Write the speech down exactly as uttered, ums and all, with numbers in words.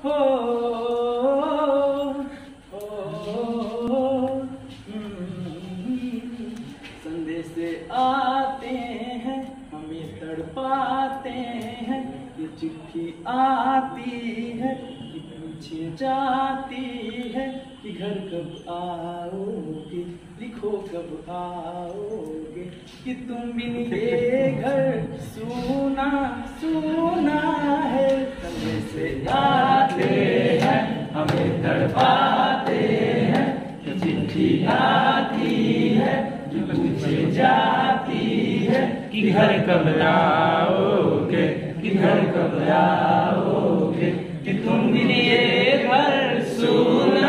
हो संदेश आते हैं हमें तड़पाते हैं, ये चिट्ठी आती है कि पूछे जाती है कि घर कब आओगे, लिखो कब आओगे, कि तुम बिन ये घर सूना सूना है। संदेश आते हैं हमें तड़पाते हैं, ये चिट्ठी आती है कि पूछे जाती है कि घर कब आओगे, कि घर कब आओगे, कि तुम बिन ये घर सूना